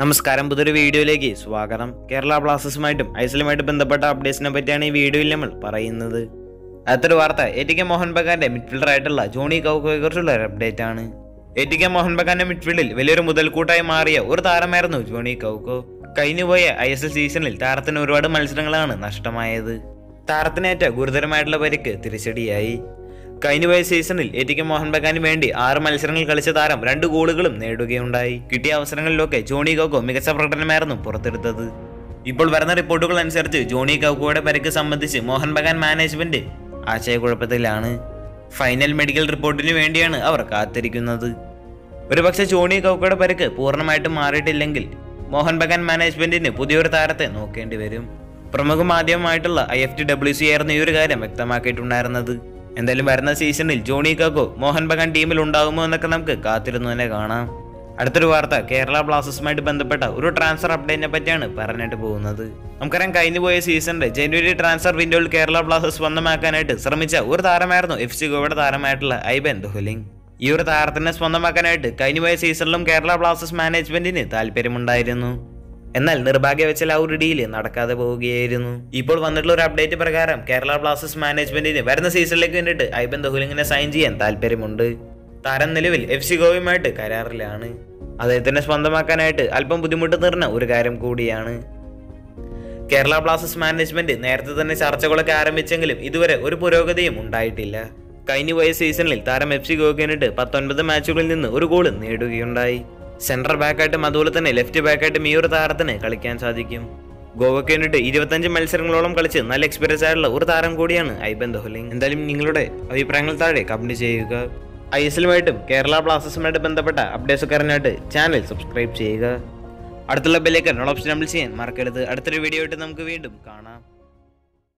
നമസ്കാരം, പുതിയൊരു വീഡിയോയിലേക്ക് സ്വാഗതം. കേരള ബ്ലാസ്റ്റേഴ്സുമായിട്ടും ഐഎസ്എല്ലുമായിട്ട് ബന്ധപ്പെട്ട അപ്ഡേറ്റ്സിനെ പറ്റിയാണ് ഈ വീഡിയോയിൽ നമ്മൾ പറയുന്നത്. അടുത്തൊരു വാർത്ത എ.ടി.കെ മോഹൻ ബഗാന്റെ മിഡ്ഫീൽഡർ ആയിട്ടുള്ള ജോണി കൗക്കോയെ കുറിച്ചുള്ള ഒരു അപ്ഡേറ്റ് ആണ്. എ.ടി.കെ മോഹൻ ബഗാന്റെ മിഡ്ഫീൽഡിൽ വലിയൊരു മുതൽക്കൂട്ടായി മാറിയ ഒരു താരമായിരുന്നു ജോണി കൗക്കോ. കഴിഞ്ഞുപോയ ഐഎസ്എൽ സീസണിൽ താരത്തിന് ഒരുപാട് മത്സരങ്ങളാണ് നഷ്ടമായത്. താരത്തിനേറ്റ ഗുരുതരമായിട്ടുള്ള പരിക്ക് തിരിച്ചടിയായി. കഴിഞ്ഞുപോയ സീസണിൽ എ.ടി.കെ മോഹൻ ബഗാന് വേണ്ടി 6 മത്സരങ്ങൾ കളിച്ച താരം 2 ഗോളുകളും നേടുകയുണ്ടായി. കിട്ടിയ അവസരങ്ങളിലൊക്കെ ജോണി കൗക്കോ മികച്ച പ്രകടനമായിരുന്നു പുറത്തെടുത്തത്. ഇപ്പോൾ വരുന്ന റിപ്പോർട്ടുകൾ അനുസരിച്ച് ജോണി കൗക്കോയുടെ പരിക്ക് സംബന്ധിച്ച് മോഹൻ ബഗാൻ മാനേജ്മെന്റ് ആശയക്കുഴപ്പത്തിലാണ്. ഫൈനൽ മെഡിക്കൽ റിപ്പോർട്ടിന് വേണ്ടിയാണ് അവർ കാത്തിരിക്കുന്നത്. ഒരുപക്ഷെ ജോണി കൗക്കോയുടെ പരിക്ക് പൂർണ്ണമായിട്ടും മാറിയിട്ടില്ലെങ്കിൽ മോഹൻ ബഗാൻ മാനേജ്മെന്റിന് പുതിയൊരു താരത്തെ നോക്കേണ്ടി വരും. പ്രമുഖ മാധ്യമമായിട്ടുള്ള IFTWC ആയിരുന്നു ഈ ഒരു കാര്യം വ്യക്തമാക്കിയിട്ടുണ്ടായിരുന്നത്. എന്തായാലും വരുന്ന സീസണിൽ ജോണി കൗക്കോ മോഹൻ ബഗാൻ ടീമിൽ ഉണ്ടാകുമോ എന്നൊക്കെ നമുക്ക് കാത്തിരുന്നു തന്നെ കാണാം. അടുത്തൊരു വാർത്ത കേരള ബ്ലാസ്റ്റേഴ്സുമായിട്ട് ബന്ധപ്പെട്ട ഒരു ട്രാൻസ്ഫർ അപ്ഡേറ്റിനെ പറ്റിയാണ് പറഞ്ഞിട്ട് പോകുന്നത്. നമുക്കറിയാം, കഴിഞ്ഞുപോയ സീസണിന്റെ ജനുവരി ട്രാൻസ്ഫർ വിൻഡോയിൽ കേരള ബ്ലാസ്റ്റേഴ്സ് സ്വന്തമാക്കാനായിട്ട് ശ്രമിച്ച ഒരു താരമായിരുന്നു FC ഗോവയുടെ താരമായിട്ടുള്ള ഐബൻ ദുഹലിംഗ്. ഈ ഒരു താരത്തിനെ സ്വന്തമാക്കാനായിട്ട് കഴിഞ്ഞുപോയ സീസണിലും കേരള ബ്ലാസ്റ്റേഴ്സ് മാനേജ്മെന്റിന് താല്പര്യമുണ്ടായിരുന്നു. എന്നാൽ നിർഭാഗ്യവശാൽ ആ ഒരു ഡീല് നടക്കാതെ പോവുകയായിരുന്നു. ഇപ്പോൾ വന്നിട്ടുള്ള ഒരു അപ്ഡേറ്റ് പ്രകാരം കേരള ബ്ലാസ്റ്റേഴ്സ് മാനേജ്മെന്റിന് വരുന്ന സീസണിലേക്ക് വേണ്ടിയിട്ട് ഐബൻ ദുഹലിംഗിനെ സൈൻ ചെയ്യാൻ താല്പര്യമുണ്ട്. താരം നിലവിൽ FC ഗോവയുമായിട്ട് കരാറിലാണ്. അദ്ദേഹത്തിനെ സ്വന്തമാക്കാനായിട്ട് അല്പം ബുദ്ധിമുട്ട് നിറഞ്ഞ ഒരു കാര്യം കൂടിയാണ്. കേരള ബ്ലാസ്റ്റേഴ്സ് മാനേജ്മെന്റ് നേരത്തെ തന്നെ ചർച്ചകളൊക്കെ ആരംഭിച്ചെങ്കിലും ഇതുവരെ ഒരു പുരോഗതിയും ഉണ്ടായിട്ടില്ല. കഴിഞ്ഞുപോയ സീസണിൽ താരം FC ഗോവയ്ക്ക് വേണ്ടിയിട്ട് 19 മാച്ചുകളിൽ നിന്ന് ഒരു ഗോൾ നേടുകയുണ്ടായി. സെൻട്രൽ ബാക്കായിട്ടും അതുപോലെ തന്നെ ലെഫ്റ്റ് ബാക്കായിട്ടും ഈ ഒരു താരത്തിന് കളിക്കാൻ സാധിക്കും. ഗോവയ്ക്ക് വേണ്ടിയിട്ട് 25 മത്സരങ്ങളോളം കളിച്ച് നല്ല എക്സ്പീരിയൻസ് ആയിട്ടുള്ള ഒരു താരം കൂടിയാണ് ഐബൻ ദുഹലിംഗ്. എന്തായാലും നിങ്ങളുടെ അഭിപ്രായങ്ങൾ താഴെ കമന്റ് ചെയ്യുക. ISLുമായിട്ടും കേരള ബ്ലാസ്റ്റേഴ്സുമായിട്ട് ബന്ധപ്പെട്ട അപ്ഡേറ്റ്സ് ഒക്കെ അറിഞ്ഞിട്ട് ചാനൽ സബ്സ്ക്രൈബ് ചെയ്യുക. അടുത്തുള്ള ബെല്ലൈക്കൺ ഓപ്ഷൻ എനേബിൾ ചെയ്യാൻ മറക്കരുത്. അടുത്തൊരു വീഡിയോ ആയിട്ട് നമുക്ക് വീണ്ടും കാണാം.